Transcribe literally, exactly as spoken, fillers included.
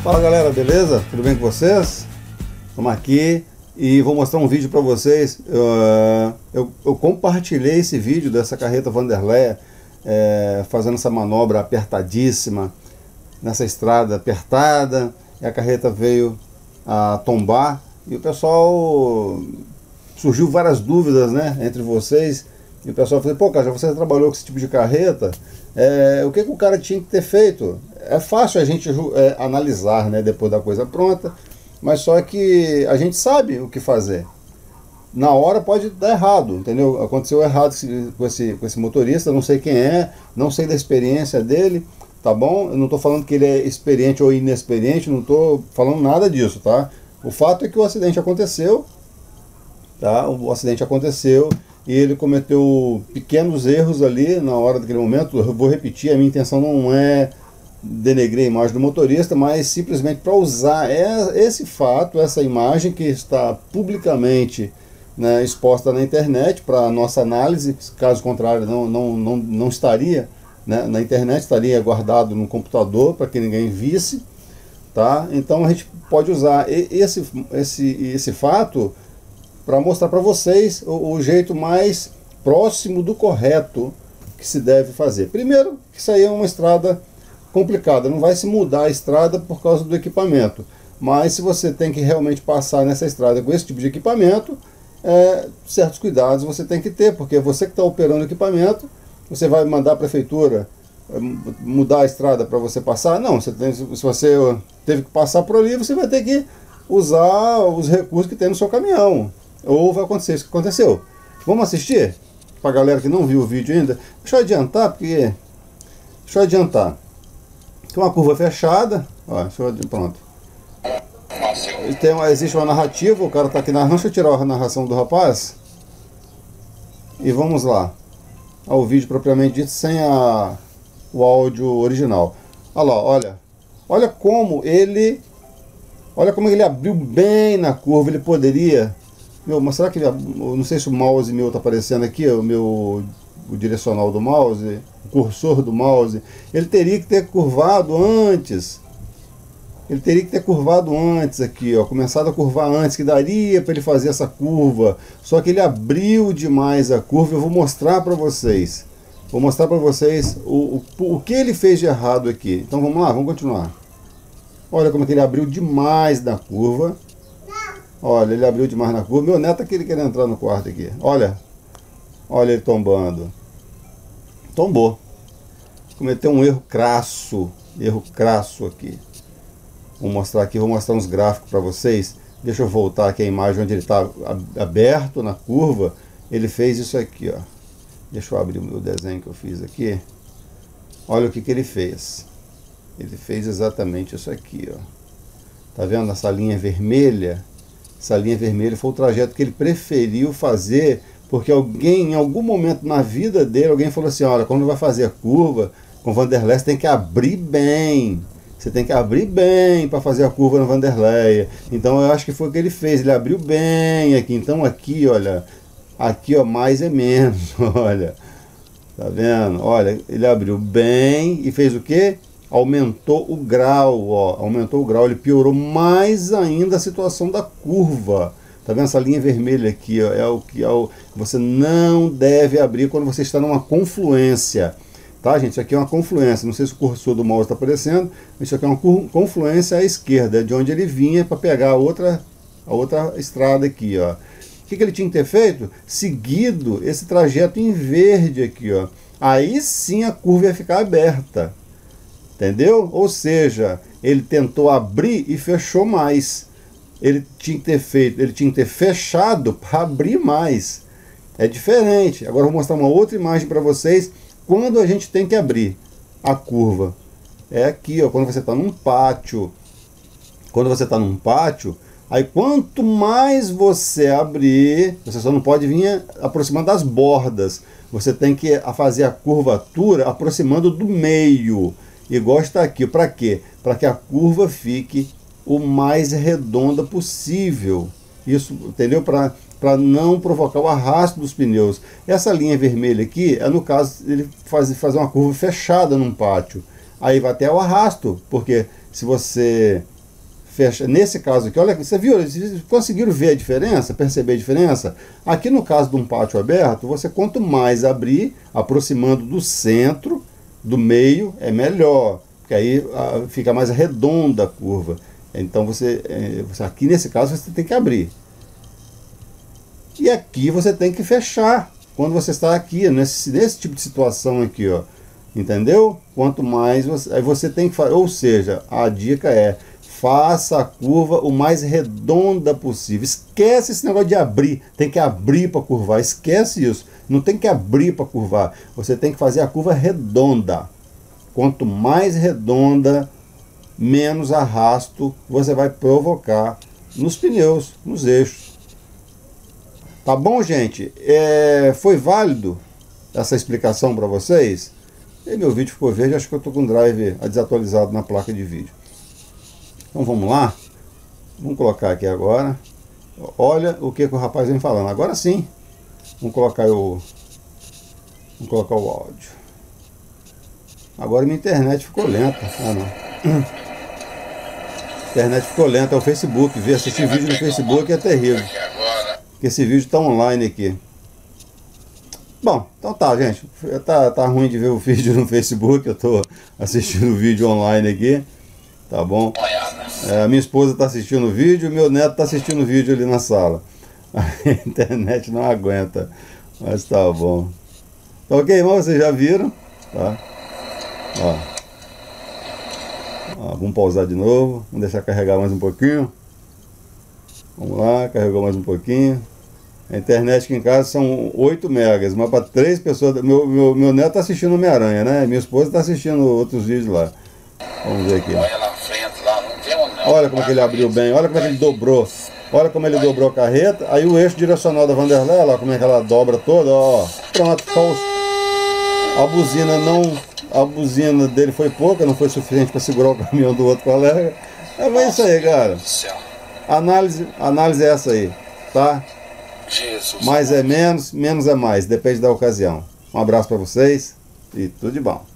Fala galera, beleza? Tudo bem com vocês? Estamos aqui e vou mostrar um vídeo para vocês. Eu, eu, eu compartilhei esse vídeo dessa carreta Wanderleia é, fazendo essa manobra apertadíssima nessa estrada apertada, e a carreta veio a tombar e o pessoal, surgiu várias dúvidas, né, entre vocês, e o pessoal falou: pô, cara, já você trabalhou com esse tipo de carreta, é, o que, que o cara tinha que ter feito? É fácil a gente é, analisar, né, depois da coisa pronta, mas só que a gente sabe o que fazer. Na hora pode dar errado, entendeu? Aconteceu errado com esse, com esse motorista, não sei quem é, não sei da experiência dele, tá bom? Eu não estou falando que ele é experiente ou inexperiente, não estou falando nada disso, tá? O fato é que o acidente aconteceu, tá? O acidente aconteceu e ele cometeu pequenos erros ali na hora daquele momento. Eu vou repetir, a minha intenção não é denegrir a imagem do motorista, mas simplesmente para usar esse fato, essa imagem que está publicamente, né, exposta na internet para nossa análise. Caso contrário, não, não, não, não estaria, né, na internet, estaria guardado no computador para que ninguém visse, tá? Então a gente pode usar esse, esse, esse fato para mostrar para vocês o, o jeito mais próximo do correto que se deve fazer. Primeiro, que isso aí é uma estrada complicada, não vai se mudar a estrada por causa do equipamento, mas se você tem que realmente passar nessa estrada com esse tipo de equipamento, é, certos cuidados você tem que ter, porque você que está operando o equipamento, você vai mandar a prefeitura mudar a estrada para você passar? Não, você tem, se você teve que passar por ali, você vai ter que usar os recursos que tem no seu caminhão, ou vai acontecer isso que aconteceu. Vamos assistir? Para a galera que não viu o vídeo ainda, deixa eu adiantar, porque deixa eu adiantar. Tem uma curva fechada, ó, deixa eu, pronto. Tem uma, existe uma narrativa, o cara está aqui na... Deixa eu tirar a narração do rapaz. E vamos lá. Ao vídeo propriamente dito, sem a, o áudio original. Olha lá, olha. Olha como ele... Olha como ele abriu bem na curva, ele poderia... Meu, mas será que ele... Eu não sei se o mouse meu está aparecendo aqui, o meu... o direcional do mouse, o cursor do mouse, ele teria que ter curvado antes, ele teria que ter curvado antes aqui, ó, começado a curvar antes, que daria para ele fazer essa curva, só que ele abriu demais a curva. Eu vou mostrar para vocês, vou mostrar para vocês o, o, o que ele fez de errado aqui. Então vamos lá, vamos continuar. Olha como é que ele abriu demais na curva, olha, ele abriu demais na curva. Meu neto aqui, ele quer entrar no quarto aqui, olha. Olha ele tombando. Tombou. Cometeu um erro crasso. Erro crasso aqui. Vou mostrar aqui, vou mostrar uns gráficos para vocês. Deixa eu voltar aqui a imagem onde ele está aberto na curva. Ele fez isso aqui, ó. Deixa eu abrir o meu desenho que eu fiz aqui. Olha o que, que ele fez. Ele fez exatamente isso aqui, ó. Tá vendo essa linha vermelha? Essa linha vermelha foi o trajeto que ele preferiu fazer, porque alguém, em algum momento na vida dele, alguém falou assim: olha, quando vai fazer a curva com Wanderleia, você tem que abrir bem. Você tem que abrir bem para fazer a curva na Wanderleia. Então eu acho que foi o que ele fez. Ele abriu bem aqui. Então aqui, olha, aqui, ó, mais é menos, olha. Tá vendo? Olha, ele abriu bem e fez o quê? Aumentou o grau, ó. Aumentou o grau. Ele piorou mais ainda a situação da curva. Tá vendo essa linha vermelha aqui, ó, é o que é o, você não deve abrir quando você está numa confluência, tá, gente? Isso aqui é uma confluência, não sei se o cursor do mouse está aparecendo, isso aqui é uma confluência à esquerda, de onde ele vinha para pegar a outra, a outra estrada aqui, ó. O que, que ele tinha que ter feito? Seguido esse trajeto em verde aqui, ó. Aí sim a curva ia ficar aberta, entendeu? Ou seja, ele tentou abrir e fechou mais. Ele tinha que ter feito, ele tinha que ter fechado para abrir mais. É diferente. Agora eu vou mostrar uma outra imagem para vocês quando a gente tem que abrir a curva. É aqui, ó, quando você está num pátio. Quando você está num pátio, aí quanto mais você abrir, você só não pode vir aproximando das bordas. Você tem que fazer a curvatura aproximando do meio. Igual está aqui. Para quê? Para que a curva fique o mais redonda possível. Isso, entendeu? Para para não provocar o arrasto dos pneus. Essa linha vermelha aqui é no caso ele faz, fazer uma curva fechada num pátio. Aí vai até o arrasto, porque se você fecha, nesse caso aqui, olha, você viu, vocês conseguiram ver a diferença, perceber a diferença? Aqui no caso de um pátio aberto, você quanto mais abrir, aproximando do centro, do meio, é melhor, porque aí a, fica mais redonda a curva. Então você, é, você, aqui nesse caso você tem que abrir. E aqui você tem que fechar, quando você está aqui, nesse, nesse tipo de situação aqui, ó. Entendeu? Quanto mais você, aí você tem que fazer, ou seja, a dica é, faça a curva o mais redonda possível. Esquece esse negócio de abrir, tem que abrir para curvar, esquece isso. Não tem que abrir para curvar, você tem que fazer a curva redonda. Quanto mais redonda, menos arrasto você vai provocar nos pneus, nos eixos. Tá bom, gente? É, foi válido essa explicação para vocês? E meu vídeo ficou verde, acho que eu estou com o drive desatualizado na placa de vídeo. Então vamos lá? Vamos colocar aqui agora. Olha o que, que o rapaz vem falando. Agora sim. Vamos colocar o, vamos colocar o áudio. Agora minha internet ficou lenta. Ah, não. A internet ficou lenta, é o Facebook. Ver assistir vídeo no Facebook é terrível. Porque esse vídeo está online aqui. Bom, então tá, gente. Tá, tá ruim de ver o vídeo no Facebook. Eu tô assistindo o vídeo online aqui. Tá bom? É, a minha esposa tá assistindo o vídeo, meu neto tá assistindo o vídeo ali na sala. A internet não aguenta. Mas tá bom. Tá ok, irmão? Vocês já viram? Tá? Ó. Ó, vamos pausar de novo. Vamos deixar carregar mais um pouquinho. Vamos lá, carregou mais um pouquinho. A internet aqui em casa são oito megas, mas para três pessoas. Meu, meu, meu neto está assistindo Homem-Aranha, né? Minha esposa está assistindo outros vídeos lá. Vamos ver aqui. Olha como é que ele abriu bem, olha como é que ele dobrou. Olha como ele dobrou a carreta. Aí o eixo direcional da Vanderlei, olha como é que ela dobra toda, ó. Pronto, a buzina não. A buzina dele foi pouca, não foi suficiente para segurar o caminhão do outro colega. É bem isso aí, cara. A análise, a análise é essa aí, tá? Mais é menos, menos é mais, depende da ocasião. Um abraço para vocês e tudo de bom.